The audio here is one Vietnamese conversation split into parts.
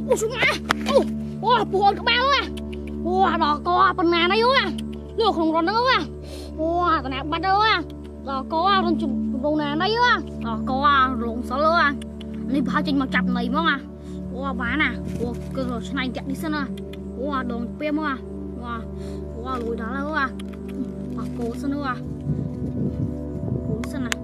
Ủa xuống mà. Ủa buồn các bạn ơi. Ủa đó có phần nào đấy ơi. Được không còn nữa à. Ủa tao nè bắt đâu à. Đó có con chụp đồ nào đấy á. Đó có lồng sáu lơ à. Này bao trình mà chặt này mong à. Ủa bán à. Ủa cơ rồi này chạy đi sân à. Ủa đồ pem à. Ủa lùi đó đâu à. Ủa cố sân đâu à. Cố sân à.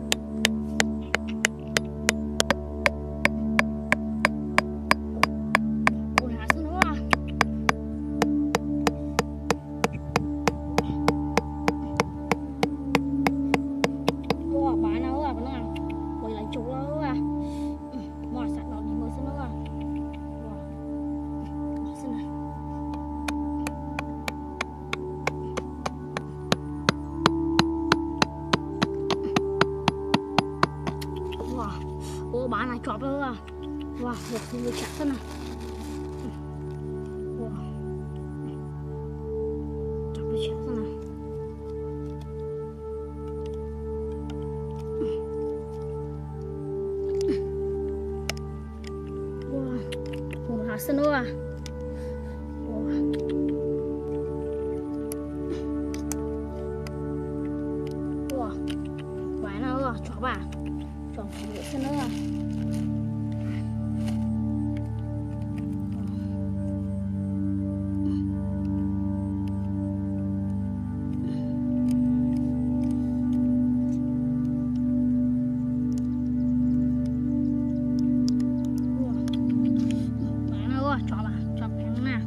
Ủa bán này chọp đâu à. Wow, một người chặt sân à. Wow. Chọp đi chặt sân à. Wow, một hạt sân đâu à. Wow, bán nào à, chọp à. Chọn một sân nữa à. Bán đâu à, chọn à, chọn bánh nè.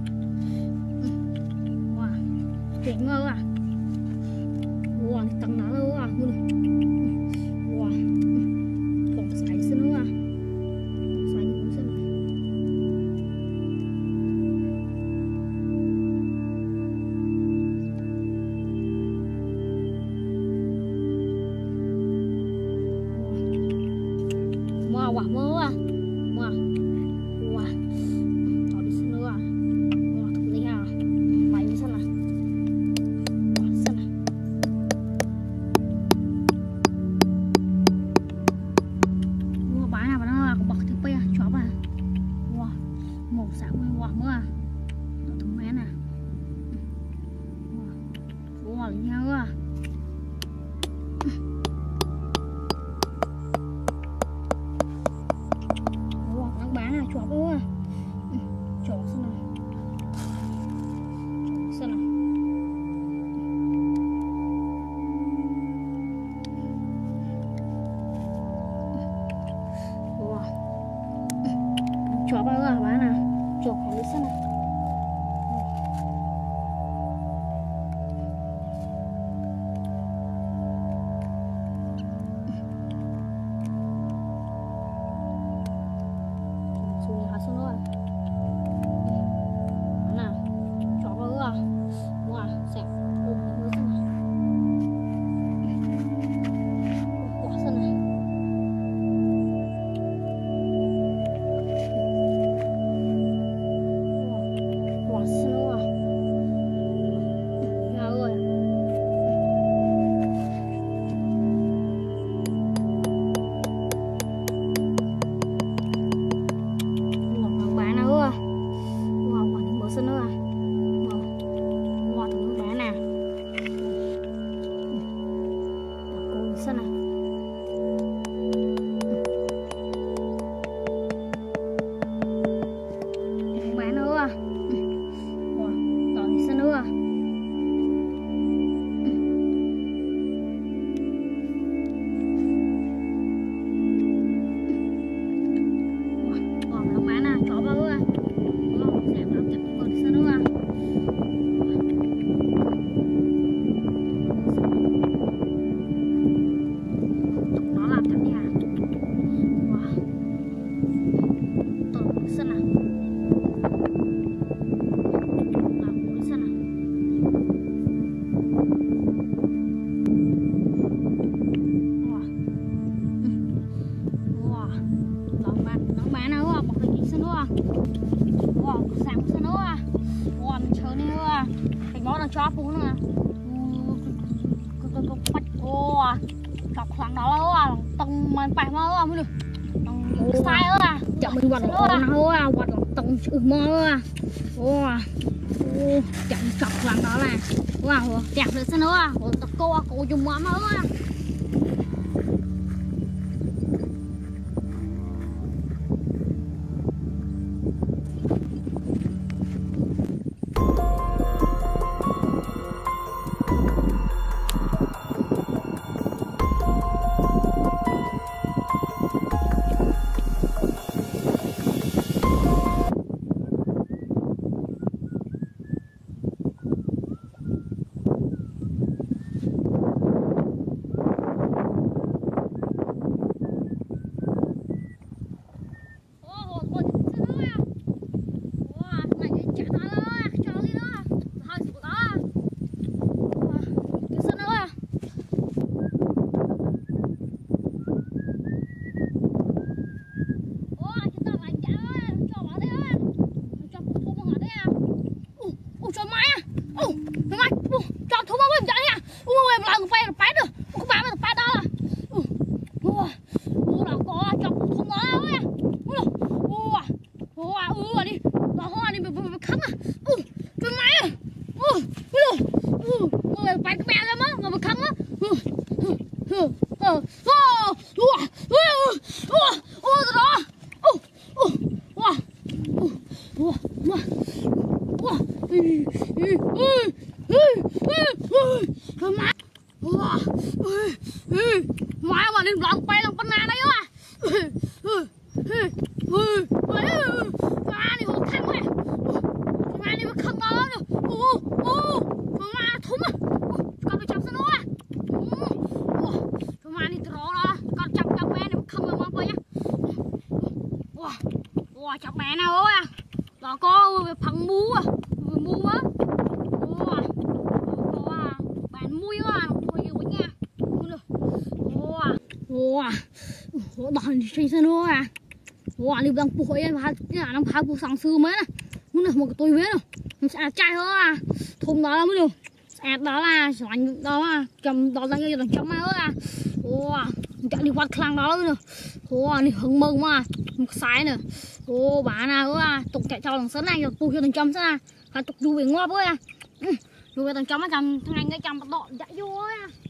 Wow, tỉnh mơ à. Wow, tầng đó đâu à. Quả mơ à. Wow. Cho đi xin nữa à. Wow, thật linh à. Mày đi sân à. Wow, sân à. Wow, bán nào mà nó có bật thứ pe à, chó à. Wow, màu sắc wow mơ à. Nó thùng mén à. Wow, linh nhau à. Chọp đâu à. Chọp xem nào. Xem nào. Wow. Chọp đâu à bán à. Chọp khỏi xem nào. Xuống rồi. Nào. Chó vào à. Wow, xẹp. Ôm nó xem nào. Quả sân này. Quả sân đâu à. Gà ơi. Sân nữa à. Wow, thằng nó bé nè. Cô sân này. Bé nữa à. Wow, tỏ đi sân nữa à. Wow, nó bé nè, chó bao à. Chó phú nè. Bạch ô chọc khoảng đó tầng mà phải mà mới được sai ơ à chậm mình vật nó à vật tông mơ à. Wow, chậm chọc làm đó là wow đẹp được sao nữa à. Cô dùng mắm nữa à. Má mà đi lòng bay lòng pan đấy á. Má đi hồ khăn quá. Má đi mà khăn đó nữa. Má thúng á. Con bị chọc sao nữa. Má đi trò đó. Con chọc bé này khăn mà mong nhá. Chọc bé nào á. Đó có phẳng mú à. Mú á. Bạn mui á. Đòn trên sân nữa à. Đi đang bụi em đang phá bụi sáng sư mấy này. Muốn được một cái tôi biết rồi. Mình sẽ chai thôi à. Thùng đó là mới được. Sẹt đó là xoắn đó là chầm đó là cái chấm nữa à. Chạy đi quạt khăn đó nữa. Đi hứng mừng mà. Một sái nữa. Bà nào à. Tục chạy cho thằng sân này rồi tu cho thằng chấm ra. Phải tục du về ngoa với à. Du về thằng chấm á chầm thằng anh cái chầm bắt đọ chạy vô á.